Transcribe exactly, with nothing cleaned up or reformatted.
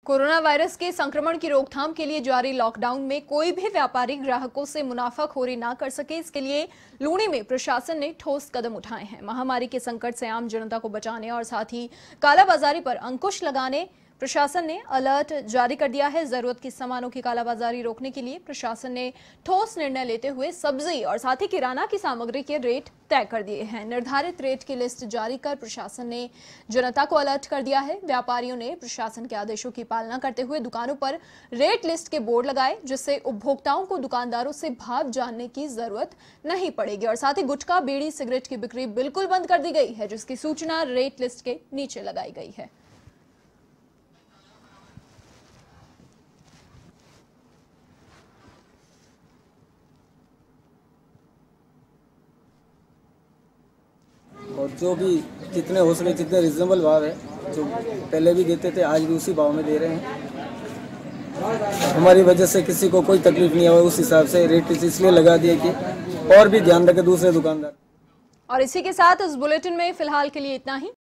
Corona virus के संक्रमण की रोकथाम के लिए जारी लॉकडाउन में कोई भी व्यापारी ग्राहकों से मुनाफाखोरी ना कर सके, इसके लिए लूणी में प्रशासन ने ठोस कदम उठाए हैं। महामारी के संकट से आम जनता को बचाने और साथ ही कालाबाजारी पर अंकुश लगाने प्रशासन ने अलर्ट जारी कर दिया है। जरूरत की सामानों की कालाबाजारी रोकने के लिए प्रशासन ने ठोस निर्णय लेते हुए सब्जी और साथ ही किराना की सामग्री के रेट तय कर दिए हैं। निर्धारित रेट की लिस्ट जारी कर प्रशासन ने जनता को अलर्ट कर दिया है। व्यापारियों ने प्रशासन के आदेशों की पालना करते हुए दुकानों पर रेट लिस्ट के बोर्ड लगाए, जिससे उपभोक्ताओं को दुकानदारों से भाव जानने की जरूरत नहीं पड़ेगी। और साथ ही गुटखा, बीड़ी, सिगरेट की बिक्री बिल्कुल बंद कर दी गई है, जिसकी सूचना रेट लिस्ट के नीचे लगाई गई है। और जो भी जितने हो सके जितने रिजनेबल भाव है, जो पहले भी देते थे आज भी उसी भाव में दे रहे हैं। हमारी वजह से किसी को कोई तकलीफ नहीं हुआ, उस हिसाब से रेट इसलिए लगा दिए कि और भी ध्यान रखे दूसरे दुकानदार। और इसी के साथ इस बुलेटिन में फिलहाल के लिए इतना ही।